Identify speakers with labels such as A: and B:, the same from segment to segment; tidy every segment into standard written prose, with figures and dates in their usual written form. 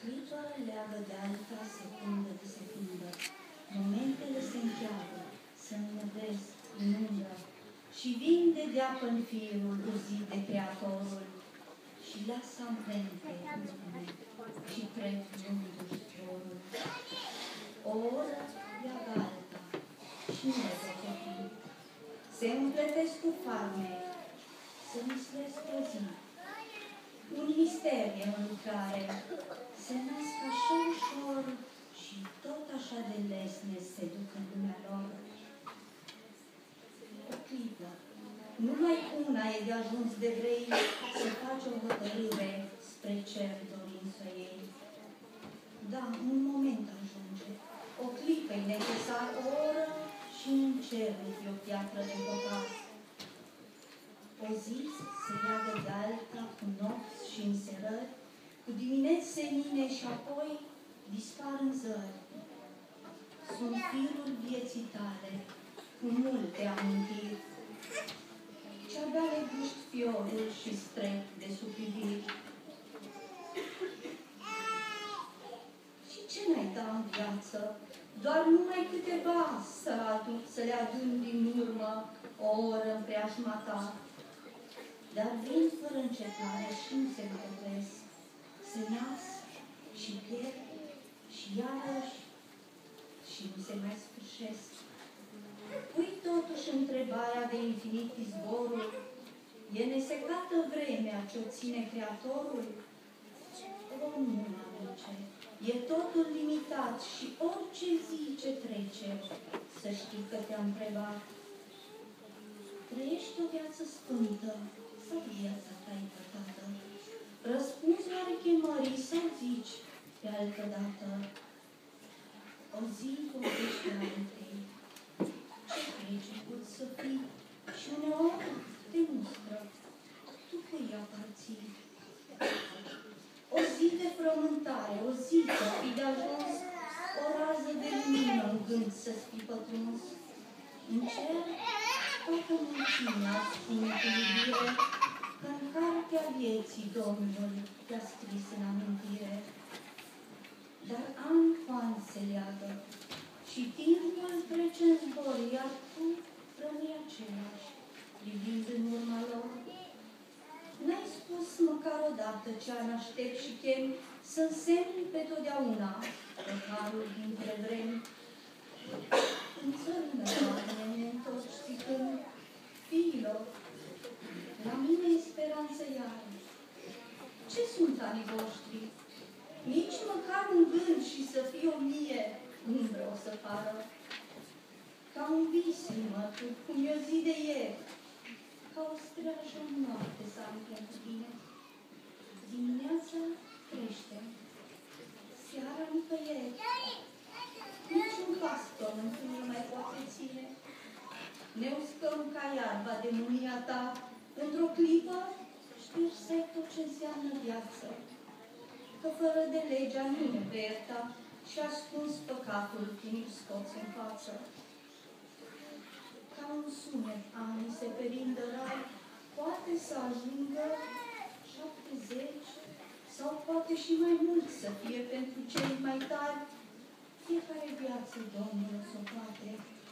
A: clipă leagă de alta, secundă de secundă. Momentele se încheagă, se înmădesc, inundă și vin de deapă în firul uzit de Creatorul și lasă amprente urme și trec rânduri dorul. O oră leagă alta și nu le pot opri. Se împletesc cu farmec, se mislesc o zi. Un mister e în lucrare, se nasc așa ușor și tot așa de lesne se duc în lumea lor. O clipă, numai una e de ajuns de vrei să faci o hotărâre spre cer dorință ei. Da, un moment ajunge, o clipă e necesar, o oră și în cer e o piatră de popas. O zi se leagă de alta cu nopți și înserări, cu dimineți senine și apoi dispar în zări. Sunt firul vieții tale, cu multe amintiri, ce-abia le gust fiorul și strec de sub priviri. Și ce n-ai da în viață? Doar numai câteva să le adun din urmă o oră în preajma ta. Dar vin fără încetare și nu se mai opresc. Se nasc și pierd și iarăși și nu se mai sfârșesc. Pui totuși întrebarea de infinit izvorul, e nesecată vremea ce-o ține Creatorul? O, nu, amice, e totul limitat și orice zi ce trece, să știi că te-am întrebat. Trăiești o viață sfântă sau viața ta e pătată? Răspunzi oare chemării sau zici pe altă dată? O zi vorbește la întâi. Ce crezi poți să fii? Și uneori te mustră. Tu cui aparții? O zi de frământare, o zi să fii de ajuns, o rază de lumină în gând să-ți fii pătruns. În cer, toată mulțimea spune cu iubire că în cartea vieții Domnul te-a scris în amintire. Dar an cu an se leagă și timpul trece în zbor, iar tu rămâi același, privind în urma lor. N-ai spus măcar odată ce-an aștept și chem să însemni pe totdeauna păcarul dintre vremi. În țărână doamne ne întorci zicând, fiilor, la mine e speranță iară. Ce sunt anii voștri? Nici măcar un gând și să fie 1000 nu vreau să pară. Ca un vis, mătu, cum e o zi de ieri, ca o streajă în noapte să am pentru tine. Dimineața crește, seara nicăieri, niciun baston nu ne mai poate ține. Ne uscăm ca iarba de mânia ta, într-o clipă știrsei tot ce înseamnă viață. Că fără de legea nu ne vei ierta și ascuns păcatul timp scoți în față. Ca un sunet ani se perindă rar, poate să ajungă 70 sau poate și mai mult să fie pentru cei mai tari. Fiecare viață Domnul s-o poate.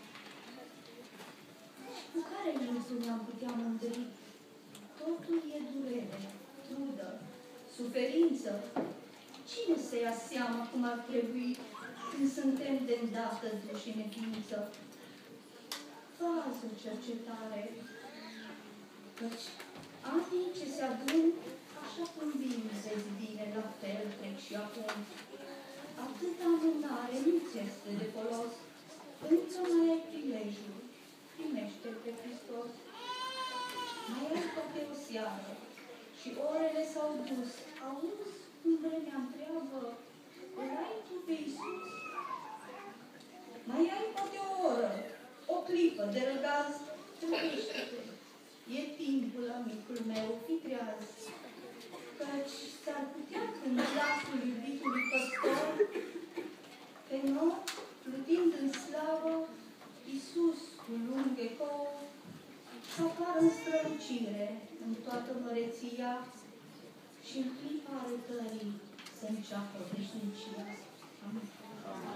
A: Și cu care lucruri ne-am putea mândri? Totul e durere, trudă, suferință. Cine să ia seama cum ar trebui când suntem de îndată duși în neființă? Fă azi o cercetare, căci anii ce se adun, așa cum vin zezi bine, la fel trec și acum. Atâta amânare nu-ți este de folos, încă mai ai prilejul, primește-L pe Hristos. Mai ai poate o seară și orele s-au dus, auzi cum vremea întreabă, îl ai tu pe Iisus? Mai ai poate o oră, o clipă de răgaz, trăiește-te. E timpul, amicul meu, fi treaz, căci s-ar putea când glasul iubitului păstor, pe nori, plutind în slavă, Iisus cu lung ecou, să apară în strălucire în toată măreția și în clipa arătării să înceapă veșnicia. Amin.